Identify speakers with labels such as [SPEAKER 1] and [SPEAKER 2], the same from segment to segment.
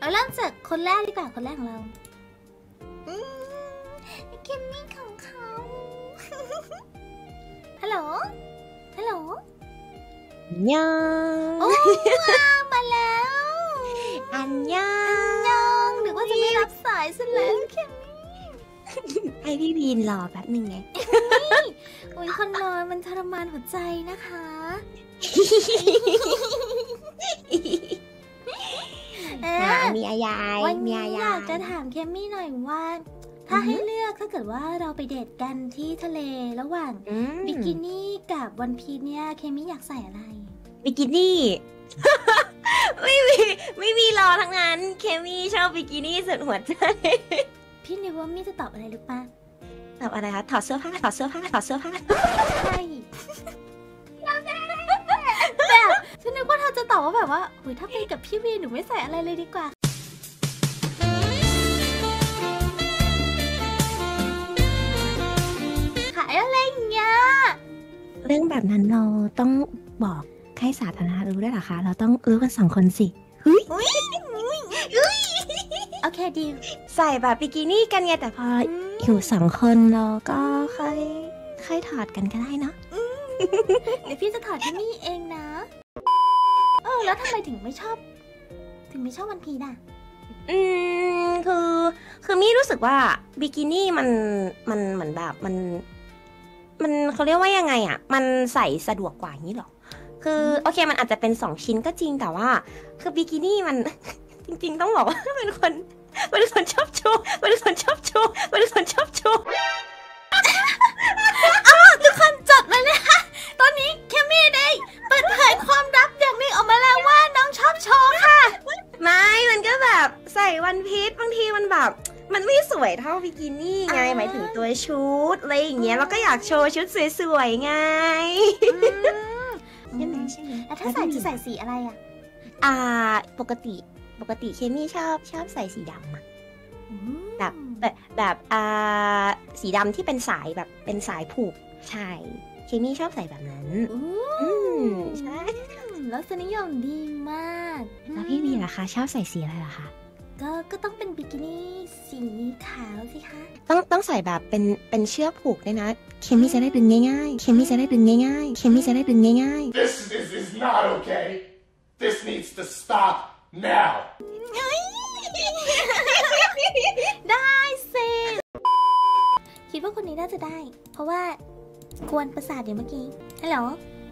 [SPEAKER 1] เอาเริ่มจากคนแรกดีกว่าคนแรกของเราเคมมี่ของเขาฮัลโหลฮัลโหล
[SPEAKER 2] ยัง
[SPEAKER 1] โอ้มาแล้ว
[SPEAKER 2] อันยัง
[SPEAKER 1] หรือว่าจะไม่รับสายซะแล้วเคมมี่
[SPEAKER 2] ให้พี่พีนรอแป๊บนึงไง
[SPEAKER 1] โอ้ยคนนอนมันทรมานหัวใจนะคะ
[SPEAKER 2] มีอายาย
[SPEAKER 1] วันนี้อยากจะถามเคมมี่หน่อยว่าถ้าให้เลือกถ้าเกิดว่าเราไปเดทกันที่ทะเลระหว่างบิกินี่กับวันพีชเนี่ยเคมมี่อยากใส่อะไร
[SPEAKER 2] บิกินี่ ไม่มีรอทั้งนั้นเคมี่ชอบบิกินี่สุดหัวใจ
[SPEAKER 1] พี่นิวว่ามี่จะตอบอะไรหรือเปล่า
[SPEAKER 2] ตอบอะไรคะถอดเสื้อผ้าใช่
[SPEAKER 1] แบบฉันนึกว่าเธอจะตอบว่าแบบว่าโอ้ยถ้าไปกับพี่วีหนูไม่ใส่อะไรเลยดีกว่าขายอะไรเงี้ย
[SPEAKER 2] เรื่องแบบนั้นเราต้องบอกให้สาธารณะรู้ด้วยเหรอคะเราต้องรู้กัน2 คนสิ
[SPEAKER 1] โอเคดี
[SPEAKER 2] ใส่แบบบิกินี่กันไงแต่พออยู่2 คนเราก็ค่อยถอดกันก็ได้เนาะ
[SPEAKER 1] เดี๋ยวพี่จะถอดที่นี่เองนะแล้วทำไมถึงไม่ชอบวันพีชอ่ะ
[SPEAKER 2] คือมี่รู้สึกว่าบิกินี่มันเหมือนแบบมันเขาเรียกว่ายังไงอ่ะมันใส่สะดวกกว่านี้หรอคือโอเคมันอาจจะเป็น2 ชิ้นก็จริงแต่ว่าคือบิกินี่มัน จริงๆต้องบอกว่าเป็นคนชอบโชว์
[SPEAKER 1] ทุกคนจดเลยนะคะตอนนี้เคมมี่ได้เปิดเผยความลับอย่างหนึ่งออกมาแล้วว่าน้องชอบโชว์ค่ะ
[SPEAKER 2] ไม่มันก็แบบใส่วันพีชบางทีมันแบบมันไม่สวยเท่าบิกินี่ไงหมายถึงตัวชุดอะไรอย่างเงี้ยเราก็อยากโชว์ชุดสวยๆไงใช่ไหม
[SPEAKER 1] แล้วถ้าใส่จะใส่สีอะไรอ่ะ
[SPEAKER 2] ปกติเคมี่ชอบใส่สีดำอะแบบสีดำที่เป็นสายแบบเป็นสายผูกใช่เคมี่ชอบใส่แบบนั้นใช่
[SPEAKER 1] แล้วสนิยมดีมาก
[SPEAKER 2] แล้วพี่วีล่ะคะชอบใส่สีอะไรล่ะคะ
[SPEAKER 1] ก็ต้องเป็นบิกินี่สีขาวสิคะ
[SPEAKER 2] ต้องใส่แบบเป็นเชือกผูกด้วยนะเคมี่จะได้ดึงง่ายๆ
[SPEAKER 3] This is not okay. This needs to stop now.
[SPEAKER 1] ได้สิคิดว่าคนนี้น่าจะได้เพราะว่ากวนประสาทอย่างเมื่อกี้ฮัลโหล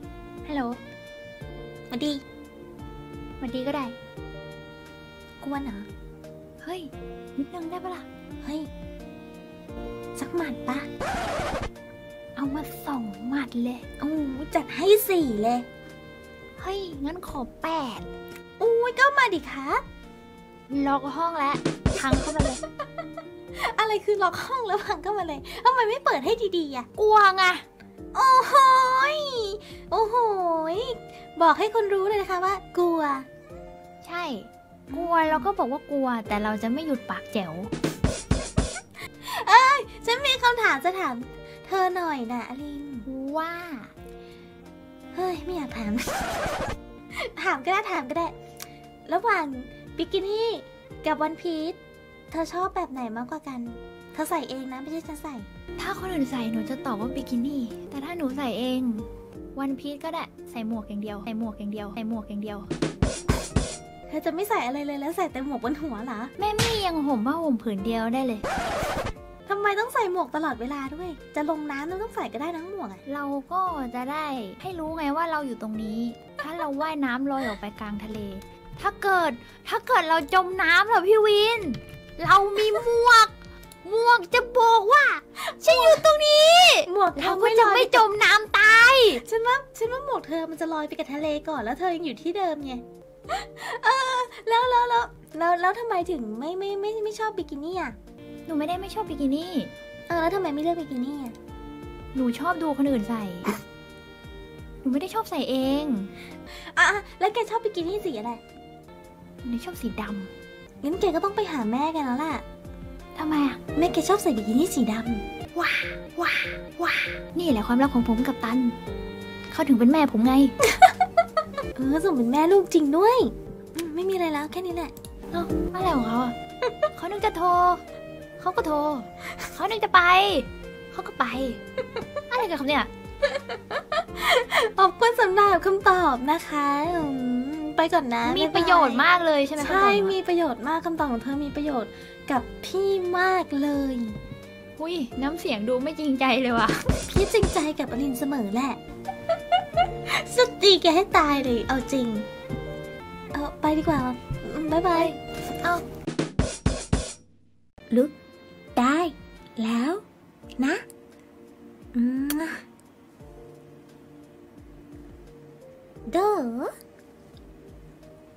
[SPEAKER 1] มาดีก็ได้กวนเหรอเฮ้ยนิดนึงได้ปะล่ะเฮ้ยสักหมัดปะเอามา2 หมัดเลยจัดให้4เลยเฮ้ยงั้นขอ8ก็มาดิคะล็อกห้องแล้วพังเข้ามาเลยอะไรคือล็อกห้องแล้วพังเข้ามาเลยทำไมไม่เปิดให้ดีๆอ่ะกลัวไงโอ้โหบอกให้คนรู้เลยนะคะว่ากลัว
[SPEAKER 4] ใช่กลัวเราก็บอกว่ากลัวแต่เราจะไม่หยุดปากแจ๋ว
[SPEAKER 1] ฉันมีคำถามจะถามเธอหน่อยนะอลิน
[SPEAKER 4] ว่า
[SPEAKER 1] เฮ้ยไม่อยากถาม ถามก็ได้ระหว่างบิกินี่กับวันพีชเธอชอบแบบไหนมากกว่ากันเธอใส่เองนะไม่ใช่ฉันใส่
[SPEAKER 4] ถ้าคนอื่นใส่หนูจะตอบว่าบิกินี่แต่ถ้าหนูใส่เองวันพีชก็ได้ใส่หมวกอย่างเดียว
[SPEAKER 1] เธอจะไม่ใส่อะไรเลยแล้วใส่แต่หมวกบนหัวเหรอ
[SPEAKER 4] แม่มี่ยังห่มผ้าห่มผืนเดียวได้เลย
[SPEAKER 1] ทำไมต้องใส่หมวกตลอดเวลาด้วยจะลงน้ำเราต้องใส่ก็ได้ทั้งหมวก
[SPEAKER 4] เราก็จะได้ให้รู้ไงว่าเราอยู่ตรงนี้ถ้าเราว่ายน้ำลอยออกไปกลางทะเลถ้าเกิดเราจมน้ำเหรอพี่วินเรามีหมวกจะบอกว่าฉันอยู่ตรงนี้
[SPEAKER 1] หมวก
[SPEAKER 4] เราก็จะไม่จมน้ำตาย
[SPEAKER 1] ฉันว่าหมวกเธอมันจะลอยไปกับทะเลก่อนแล้วเธอยังอยู่ที่เดิมไงแล้วทำไมถึงไม่ชอบบิกินี่อ่ะ
[SPEAKER 4] หนูไม่ได้ไม่ชอบบิกินี่
[SPEAKER 1] แล้วทำไมไม่เลือกบิกินี่อ่ะ
[SPEAKER 4] หนูชอบดูคนอื่นใส่หนูไม่ได้ชอบใส่เอง
[SPEAKER 1] แล้วแกชอบบิกินี่สีอะไร
[SPEAKER 4] หนูชอบสีด
[SPEAKER 1] ำงั้นแกก็ต้องไปหาแม่แกแล้วล่ะ
[SPEAKER 4] ทำไมอ่ะ
[SPEAKER 1] แม่แกชอบใส่บิกินี่สีดำ
[SPEAKER 4] ว้านี่แหละความรักของผมกับตันเขาถึงเป็นแม่ผมไง
[SPEAKER 1] สมเป็นแม่ลูกจริงด้วยไม่มีอะไรแล้วแค่นี้แหละ
[SPEAKER 4] เอ้าอะไรของเขาอ่ะ เขานึกจะโทร เขาก็โทร เขานึกจะไป เขาก็ไป อะไรกันครับเนี่ย
[SPEAKER 1] ขอบคุณสำหรับคำตอบนะคะไปก่อนนะ
[SPEAKER 4] มี
[SPEAKER 1] บ๊ายบาย
[SPEAKER 4] ประโยชน์มากเลยใช่ไหม
[SPEAKER 1] ใช่
[SPEAKER 4] คำตอบ
[SPEAKER 1] มีประโยชน์มากคำตอบของเธอมีประโยชน์กับพี่มากเลย
[SPEAKER 4] อุ้ยน้ำเสียงดูไม่จริงใจเลยว่ะ
[SPEAKER 1] พี่จริงใจกับอลินเสมอแหละ สุดดีแกให้ตายเลยเอาจริง เอาไปดีกว่าบ๊ายบาย
[SPEAKER 4] เอา
[SPEAKER 1] ลุกได้แล้วนะ